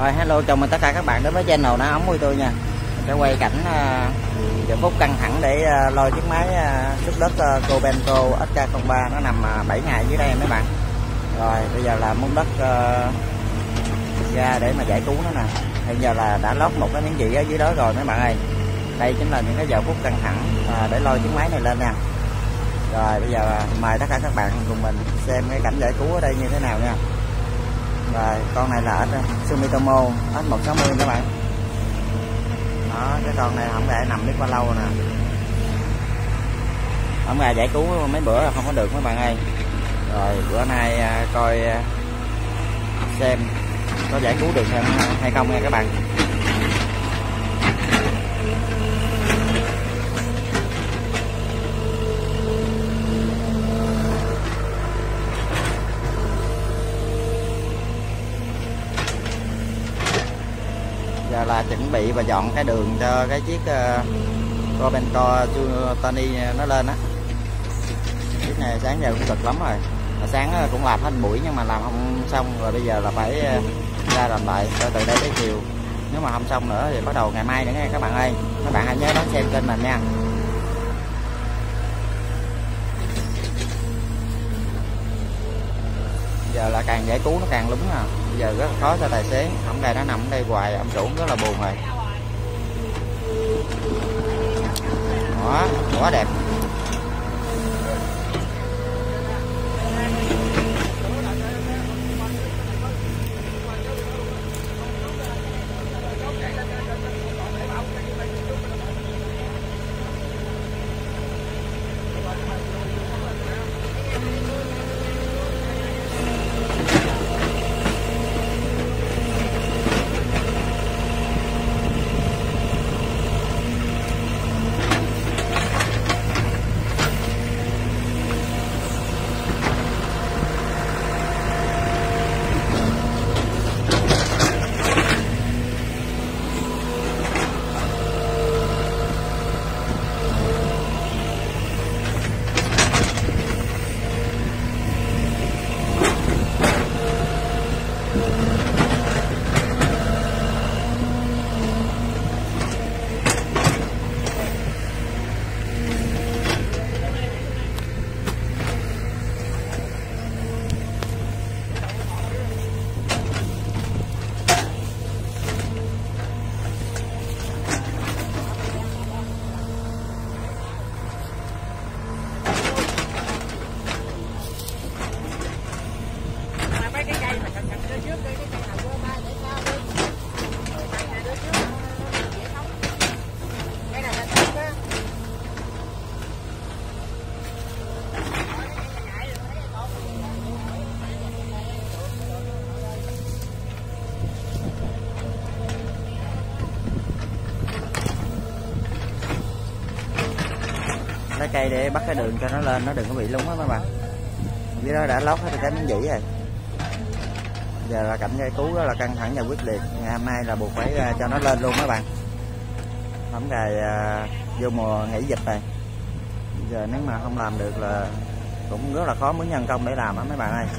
Rồi hello, chào mừng tất cả các bạn đến với channel Đá Ống của tôi nha. Mình sẽ quay cảnh giờ phút căng thẳng để lôi chiếc máy xúc đất Kobento SK03 nó nằm 7 ngày dưới đây mấy bạn. Rồi bây giờ là muốn đất ra để mà giải cứu nó nè. Hiện giờ là đã lót một cái miếng dị ở dưới đó rồi mấy bạn ơi. Đây chính là những cái giờ phút căng thẳng để lôi chiếc máy này lên nha. Rồi bây giờ mời tất cả các bạn cùng mình xem cái cảnh giải cứu ở đây như thế nào nha. Rồi con này là Sumitomo S160 các bạn. Đó, cái con này không thể nằm biết bao lâu nè. Không ra giải cứu mấy bữa là không có được mấy bạn ơi. Rồi bữa nay coi xem có giải cứu được hay không nha các bạn. Giờ là chuẩn bị và dọn cái đường cho cái chiếc Kobento Tony nó lên á. Chiếc này sáng giờ cũng cực lắm rồi. Sáng cũng làm hết buổi nhưng mà làm không xong, rồi bây giờ là phải ra làm lại từ đây tới chiều. Nếu mà không xong nữa thì bắt đầu ngày mai nữa nha các bạn ơi. Các bạn hãy nhớ đón xem kênh mình nha. Giờ là càng giải cứu nó càng lúng nè. Bây giờ rất khó cho tài xế, không đây nó nằm ở đây hoài, ông chủ rất là buồn rồi. Đó, quá đẹp. Lấy cây để bắt cái đường cho nó lên, nó đừng có bị lúng á mấy bạn. Dưới đó đã lót hết cái miếng dĩ rồi. Giờ là cảnh giải cứu đó là căng thẳng và quyết liệt. Ngày hôm nay là buộc phải cho nó lên luôn mấy bạn. Không ngày vô mùa nghỉ dịch này. Giờ nếu mà không làm được là cũng rất là khó muốn nhân công để làm á mấy bạn ơi.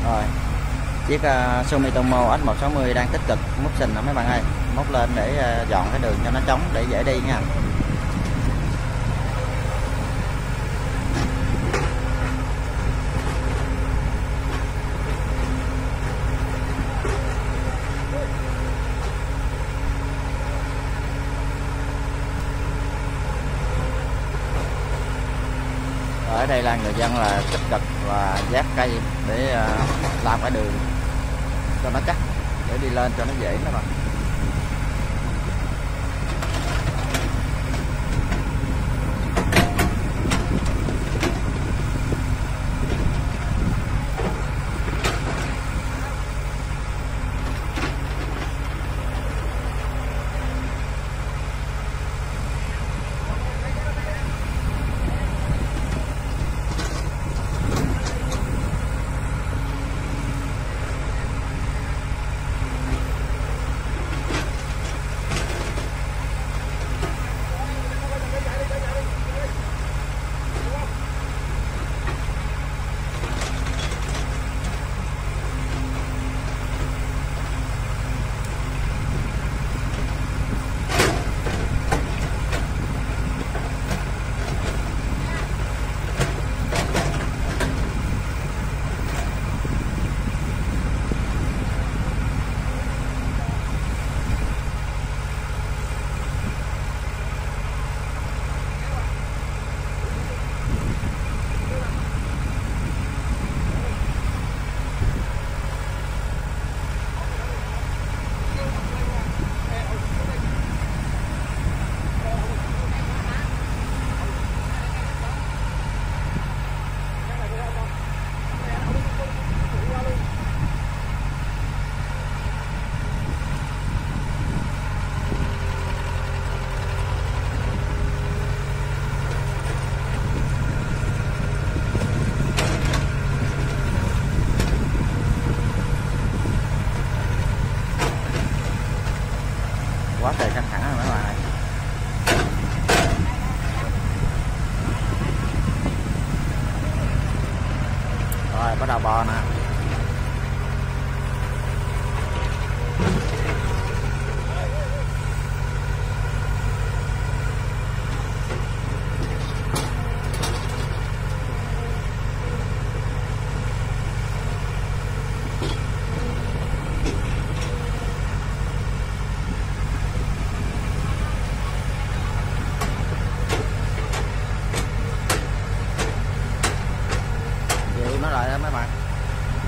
Rồi chiếc Sumitomo S160 đang tích cực múc sình đó mấy bạn ơi, múc lên để dọn cái đường cho nó trống để dễ đi nha. Ở đây là người dân là tích cực và vác cây để làm cái đường cho nó chắc để đi lên cho nó dễ các bạn. Quá trời căng thẳng rồi mấy bạn ơi. Rồi bắt đầu bò nè. Nó lại đó mấy bạn.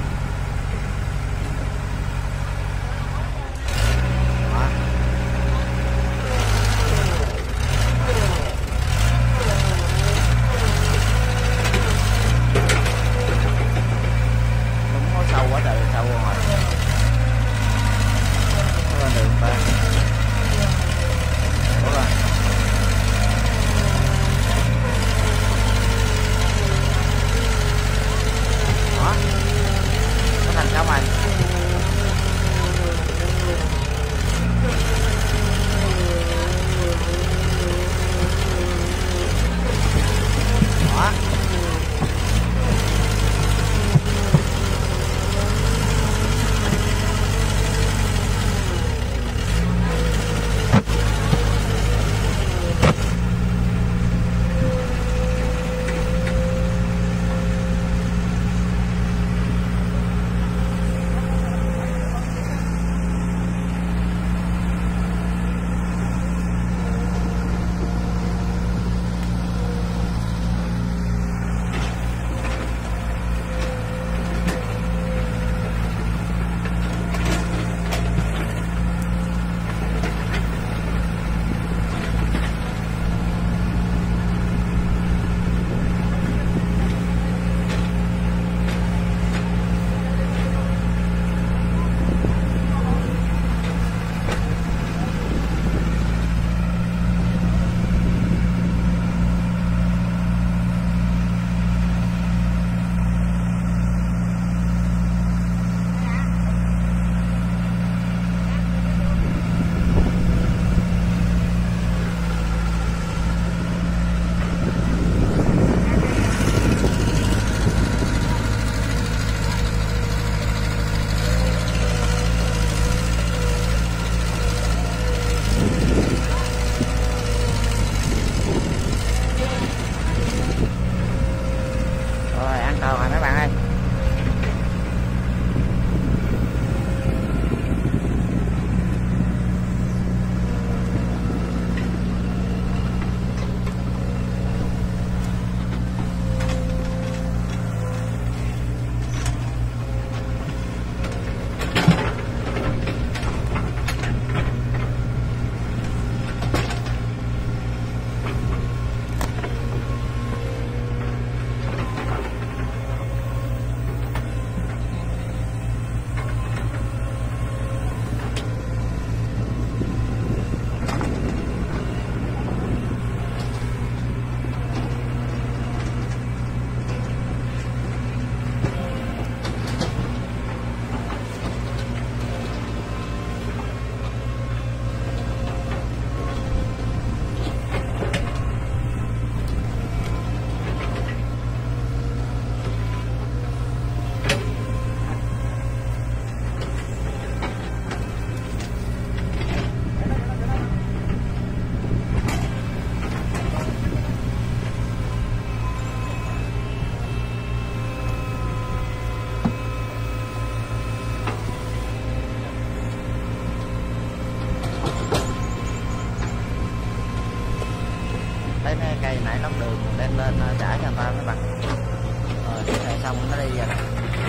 xong nó đi rồi.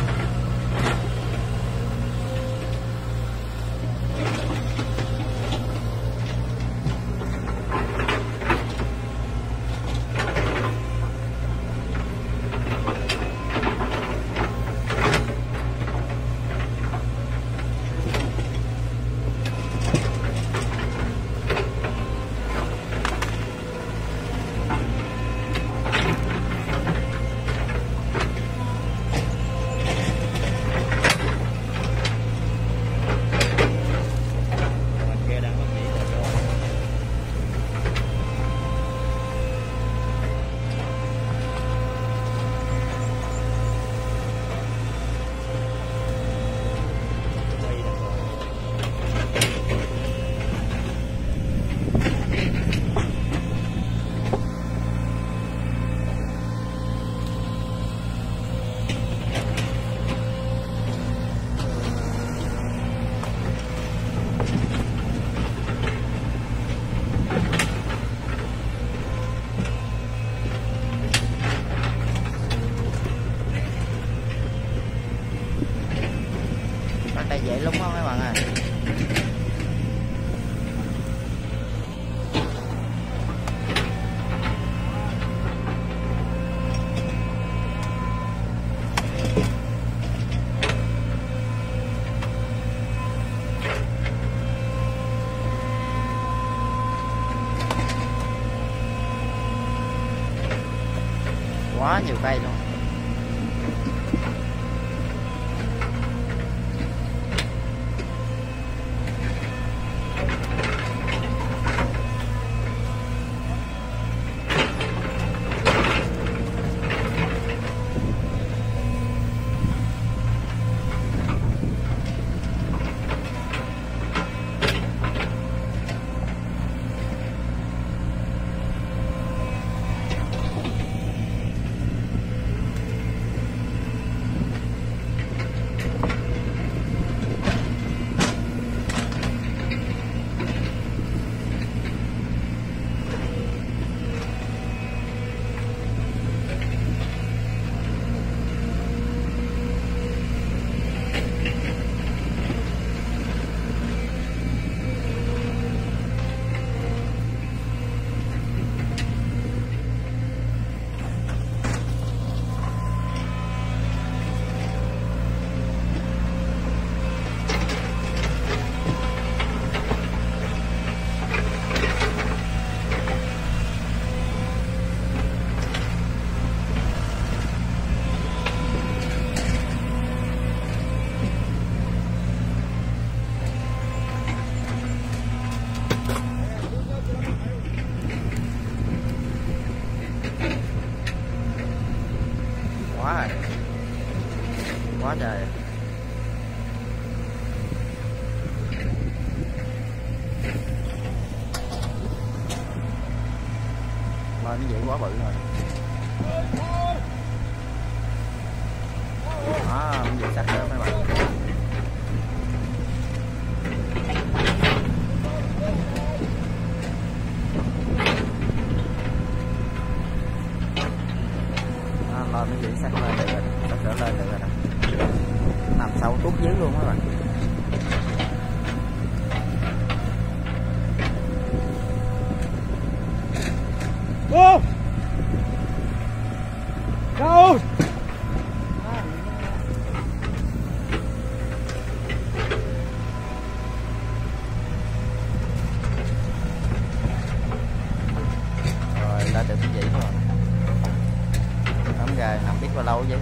Đây dễ lúng không mấy bạn à. Quá nhiều cây luôn. Quá trời. Mà nó vậy quá bự rồi. Đó, nó vậy sắc đó mấy bạn. Lo nó vậy sắc lên được rồi, nó trở lên được rồi nè. Nằm sâu tuốt dưới luôn các bạn. Go! Go! Rồi lên được cái gì các bạn. Tấm gà nằm biết bao lâu vậy.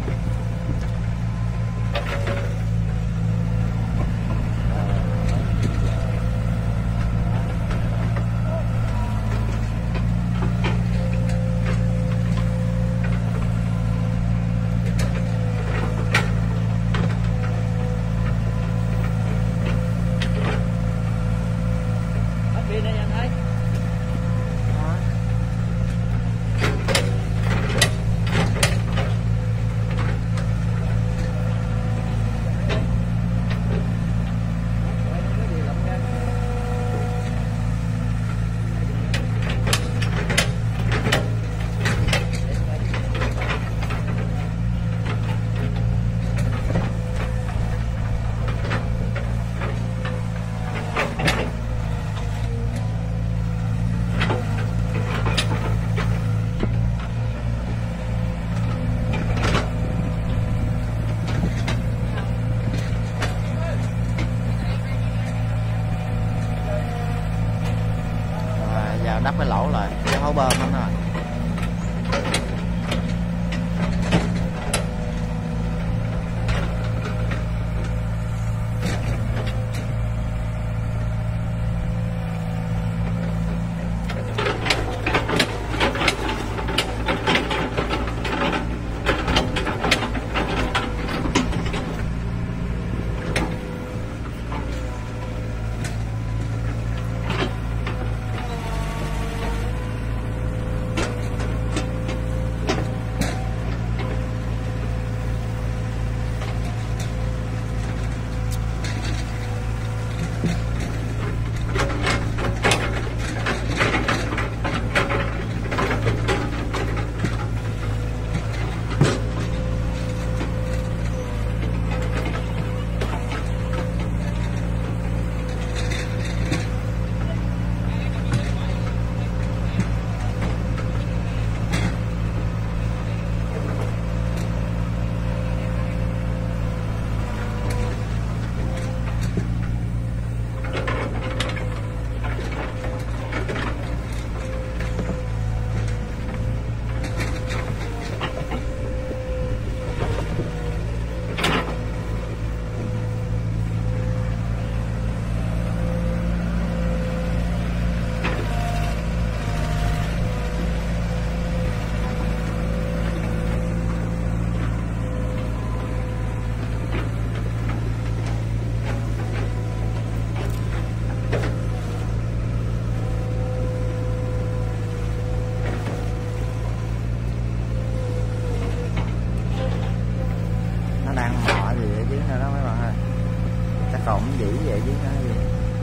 gì ở dưới nữa đó mấy bạn ơi. Chắc còn cái dĩ gì ở dưới nữa gì.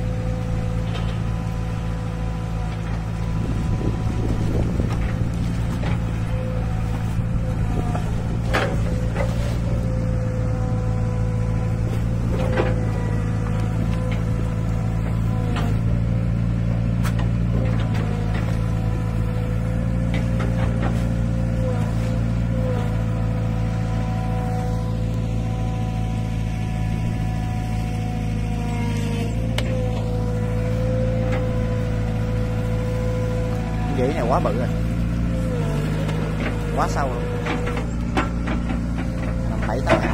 Dĩ này quá bự rồi, quá sâu luôn, 7-8 hectare.